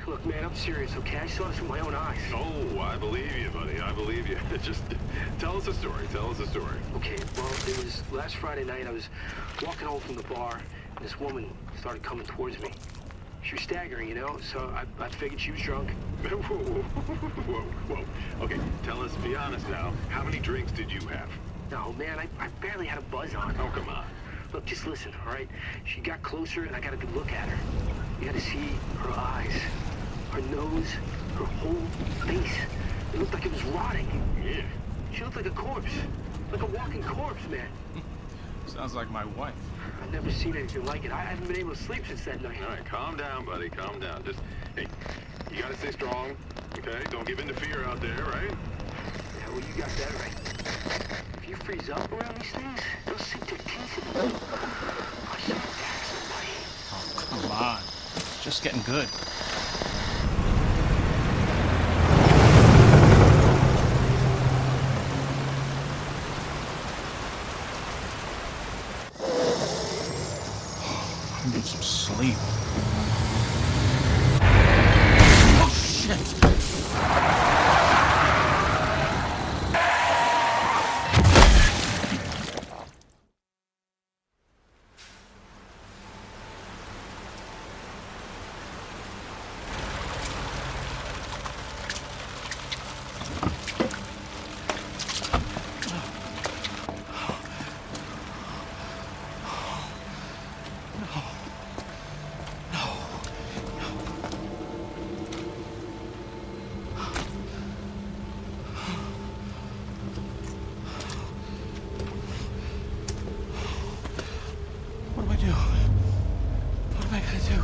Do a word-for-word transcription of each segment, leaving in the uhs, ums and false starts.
Look, man, I'm serious, okay? I saw this with my own eyes. Oh, I believe you, buddy. I believe you. Just tell us a story. Tell us a story. Okay, well, it was last Friday night. I was walking home from the bar, and this woman started coming towards me. She was staggering, you know, so I, I figured she was drunk. Whoa, whoa, whoa, whoa. Okay, tell us, be honest now. How many drinks did you have? No, man, I, I barely had a buzz on. Oh, come on. Look, just listen, all right? She got closer, and I got a good look at her. You got to see her eyes, her nose, her whole face. It looked like it was rotting. Yeah. She looked like a corpse, like a walking corpse, man. Sounds like my wife. I've never seen anything like it. I haven't been able to sleep since that night. All right, calm down, buddy. Calm down. Just, hey, you got to stay strong, okay? Don't give in to fear out there, right? Yeah, well, you got that right. If you freeze up around these things, they'll sink their teeth in you. I should attack somebody. Oh, come on. It's just getting good. I need some sleep. Oh, shit! What do I do? What am I gonna do?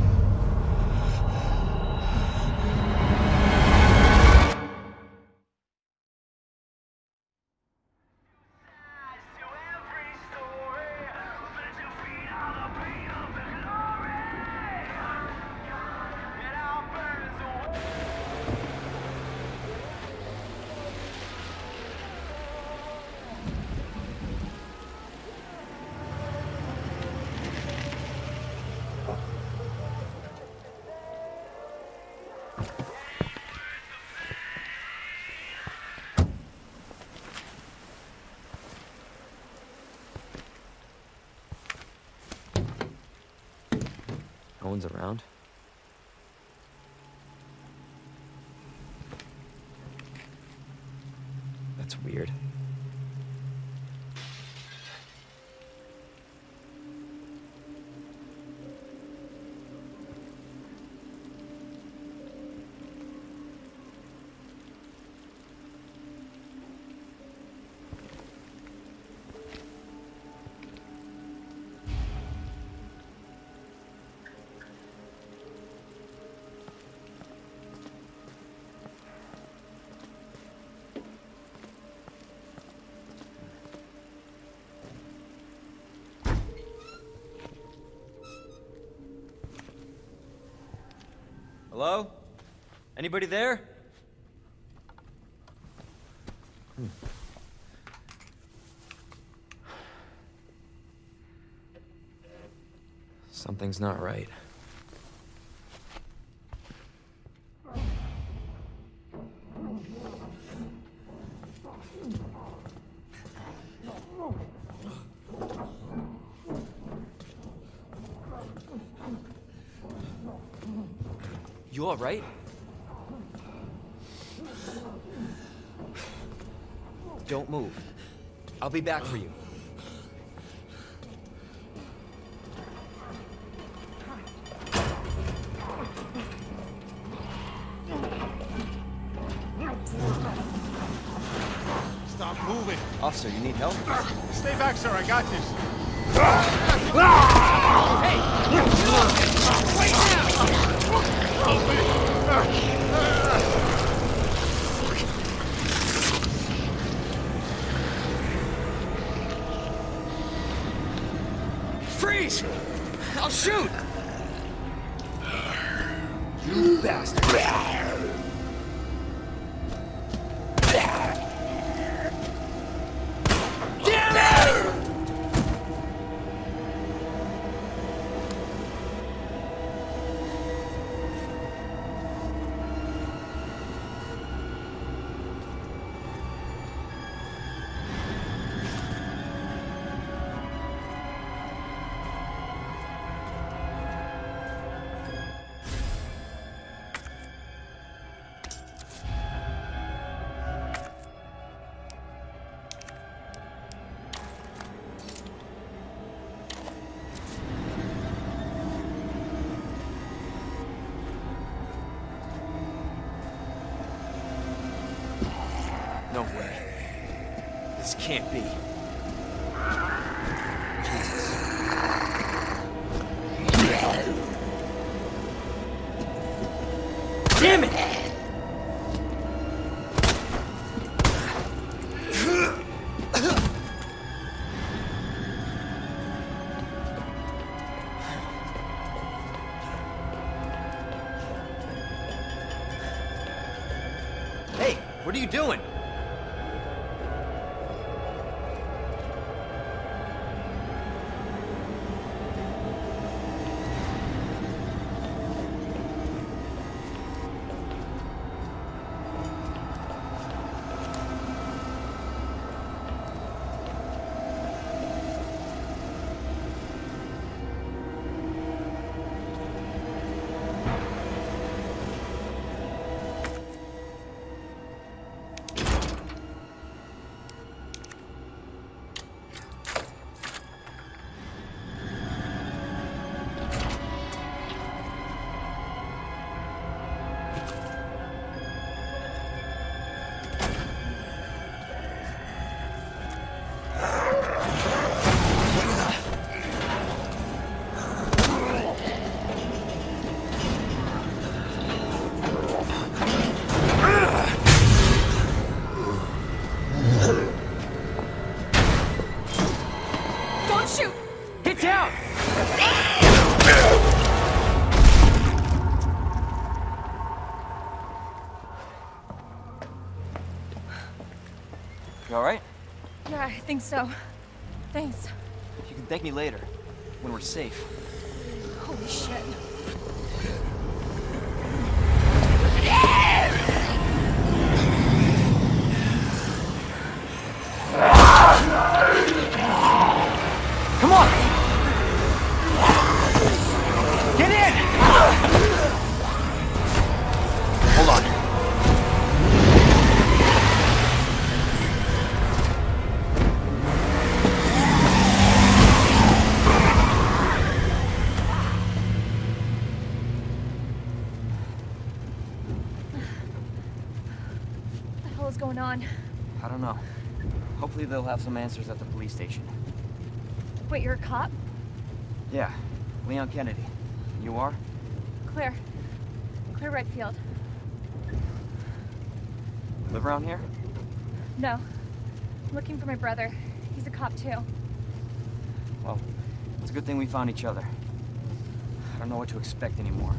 No one's around. That's weird. Hello? Anybody there? Hmm. Something's not right. You all right? Don't move. I'll be back for you. Stop moving. Officer, you need help? Stay back, sir. I got this. Freeze! I'll shoot! You bastard! Damn it! can't be. Jesus. Damn it! Hey, what are you doing? You all right? Yeah, I think so. Thanks. You can thank me later, when we're safe. Holy shit. Come on! Get in! Hold on. What the hell is going on? I don't know. Hopefully they'll have some answers at the police station. Wait, you're a cop? Yeah, Leon Kennedy. You are? Claire. Claire Redfield. Live around here? No. I'm looking for my brother. He's a cop too. Well, it's a good thing we found each other. I don't know what to expect anymore.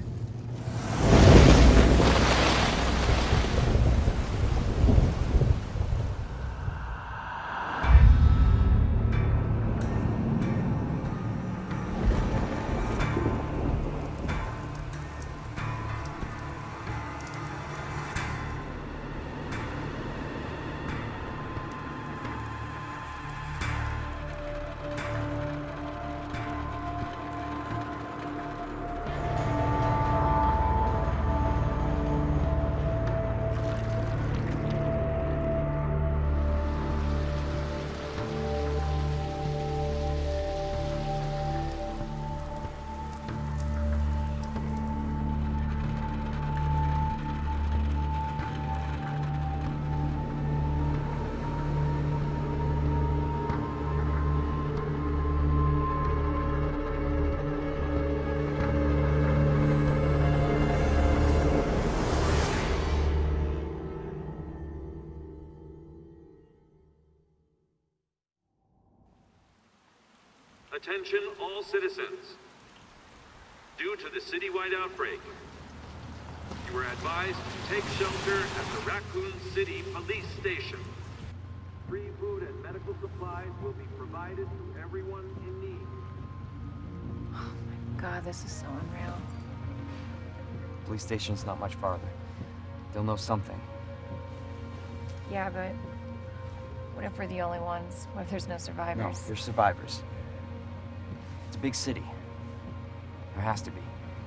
Attention all citizens. Due to the citywide outbreak, you are advised to take shelter at the Raccoon City Police Station. Free food and medical supplies will be provided to everyone in need. Oh my god, this is so unreal. Police station's not much farther. They'll know something. Yeah, but what if we're the only ones? What if there's no survivors? No, there's survivors. It's a big city. There has to be.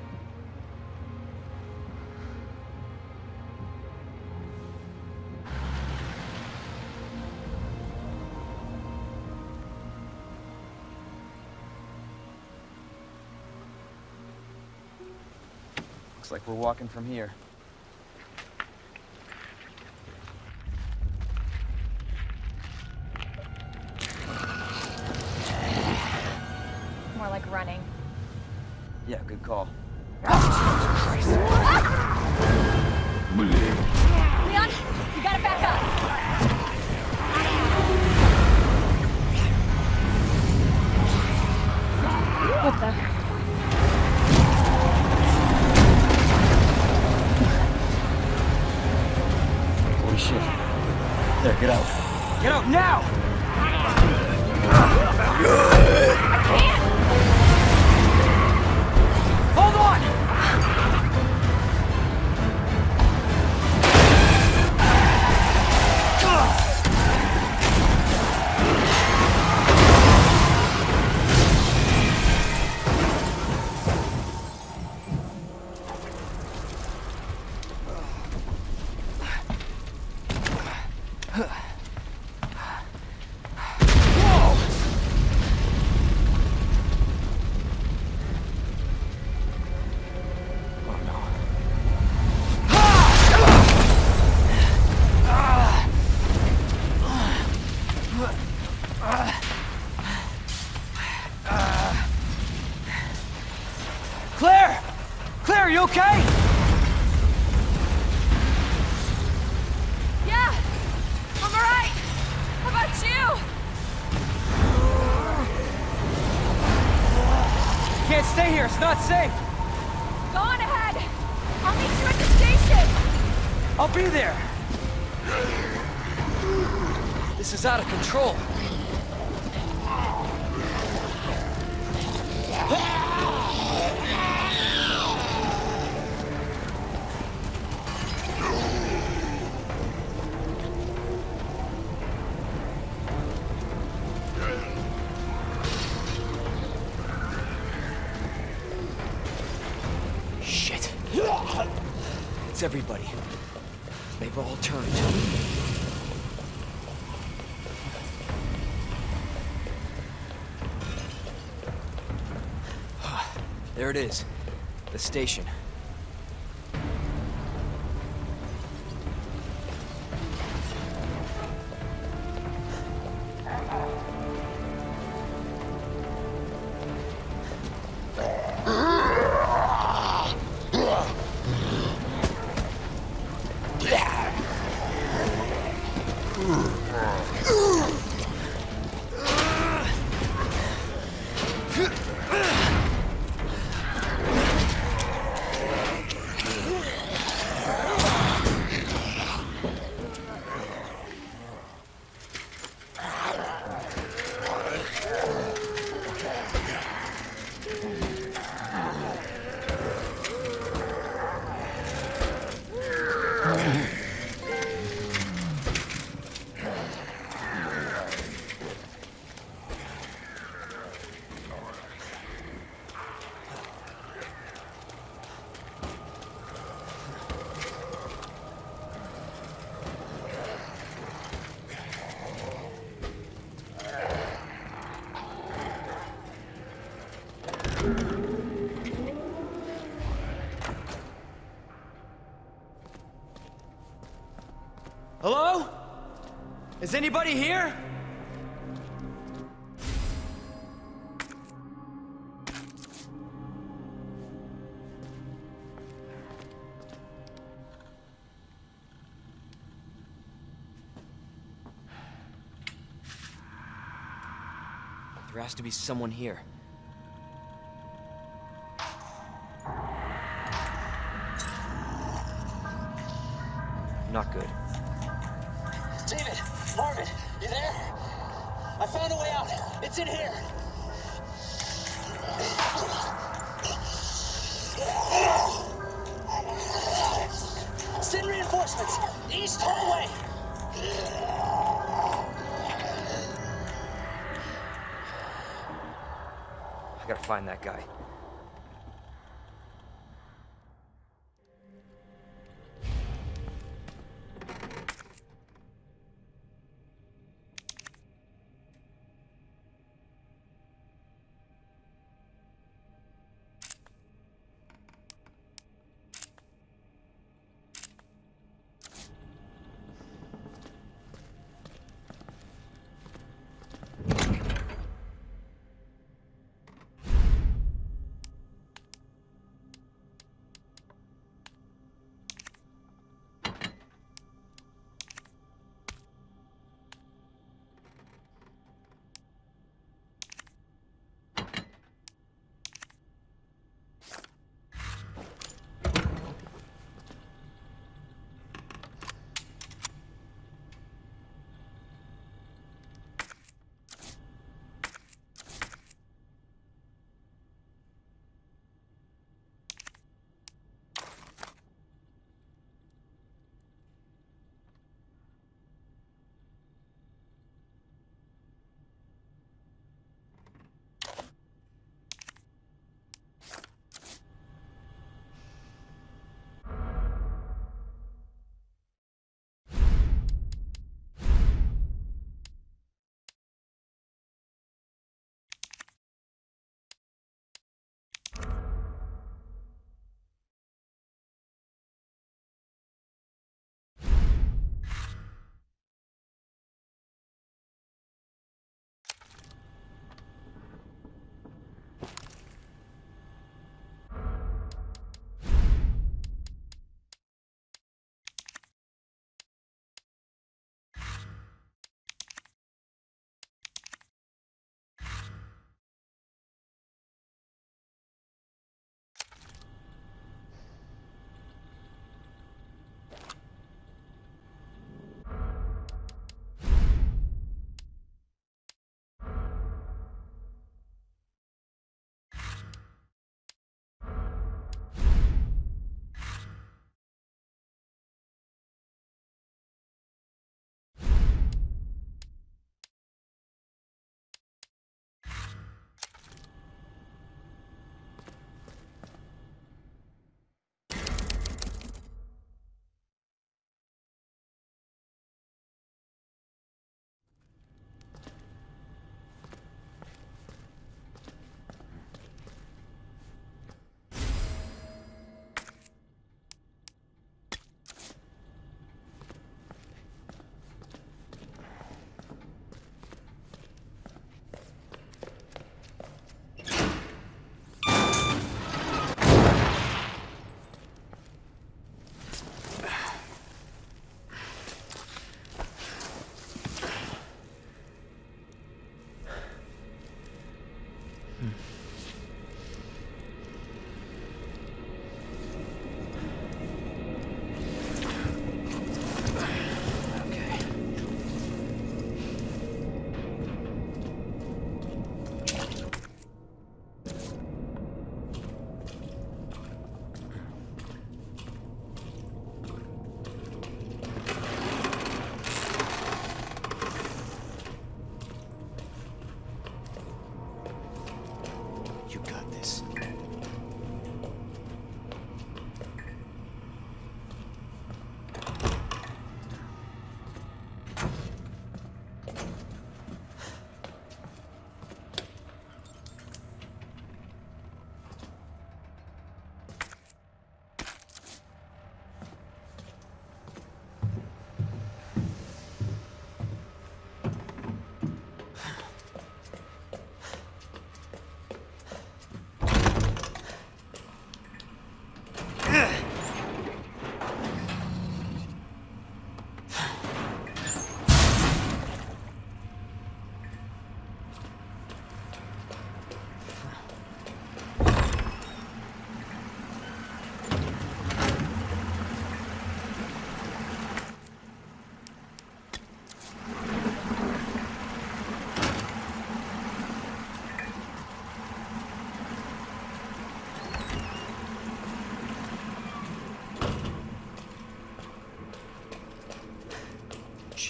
Looks like we're walking from here. Leon, you gotta back up. What the? Holy shit. There, get out. Get out now! I can't! Hold on! Claire! Claire, are you okay? Yeah! I'm alright! How about you? Can't stay here, it's not safe! Go on ahead! I'll meet you at the station! I'll be there! This is out of control. Shit. It's everybody. They've all turned. There it is. The station. Hello? Is anybody here? There has to be someone here. Not good. David! Marvin! You there? I found a way out! It's in here! Send reinforcements! East hallway! I gotta find that guy.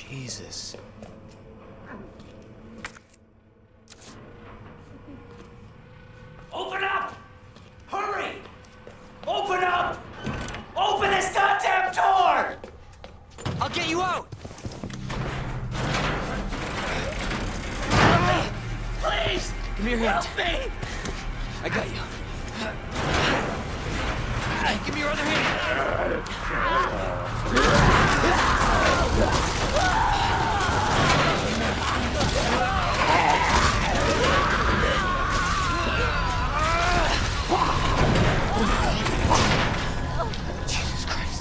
Jesus. Open up! Hurry! Open up! Open this goddamn door! I'll get you out! Help me! Please! Give me your hand. Help me! I got you. Give me your other hand. Jesus Christ.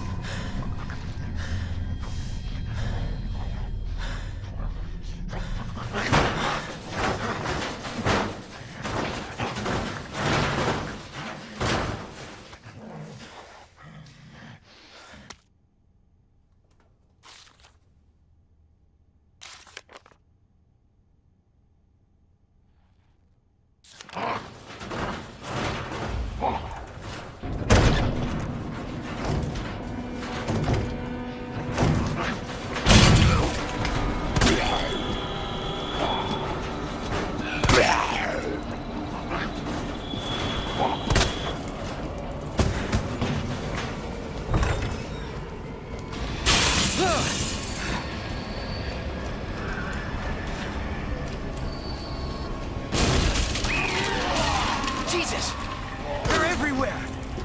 Jesus! They're everywhere!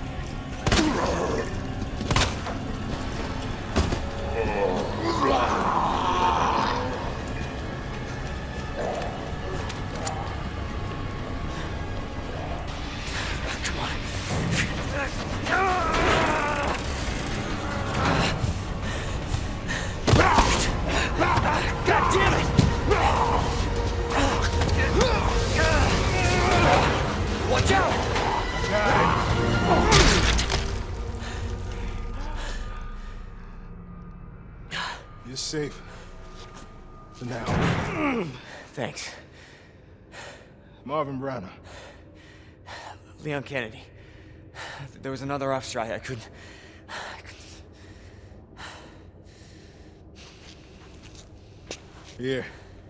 Come on. God damn it! Watch out! You're safe. For now. Thanks. Marvin Branagh. Leon Kennedy. There was another off strike. I couldn't... I couldn't... Here.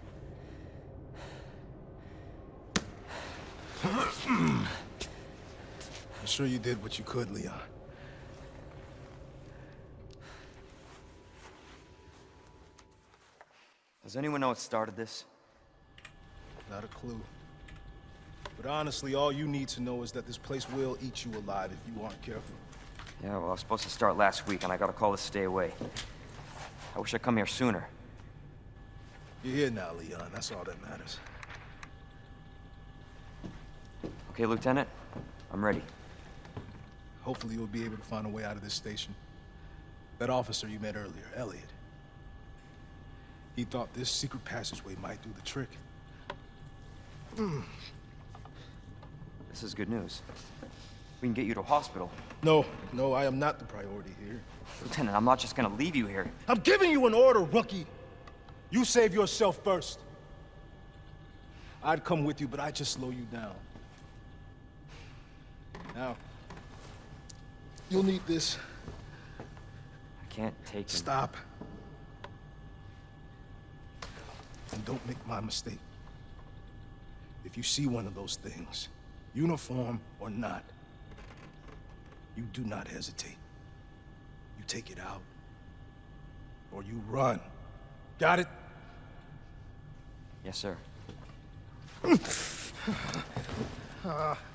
I'm sure you did what you could, Leon. Does anyone know what started this? Not a clue. But honestly, all you need to know is that this place will eat you alive if you aren't careful. Yeah, well, I was supposed to start last week, and I got a call to stay away. I wish I'd come here sooner. You're here now, Leon. That's all that matters. Okay, Lieutenant? I'm ready. Hopefully you'll be able to find a way out of this station. That officer you met earlier, Elliot. He thought this secret passageway might do the trick. Mm. This is good news. We can get you to a hospital. No, no, I am not the priority here. Lieutenant, I'm not just gonna leave you here. I'm giving you an order, rookie. You save yourself first. I'd come with you, but I'd just slow you down. Now, you'll need this. I can't take him. Stop. And don't make my mistake. If you see one of those things, uniform or not, you do not hesitate. You take it out, or you run. Got it? Yes, sir. uh.